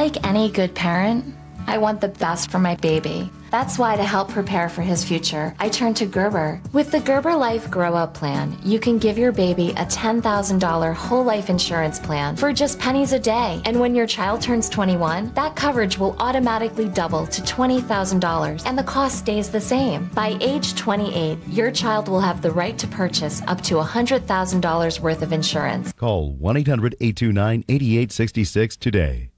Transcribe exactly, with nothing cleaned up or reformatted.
Like any good parent, I want the best for my baby. That's why, to help prepare for his future, I turned to Gerber. With the Gerber Life Grow-Up Plan, you can give your baby a ten thousand dollars whole life insurance plan for just pennies a day. And when your child turns twenty-one, that coverage will automatically double to twenty thousand dollars, and the cost stays the same. By age twenty-eight, your child will have the right to purchase up to one hundred thousand dollars worth of insurance. Call one eight hundred, eight two nine, eight eight six six today.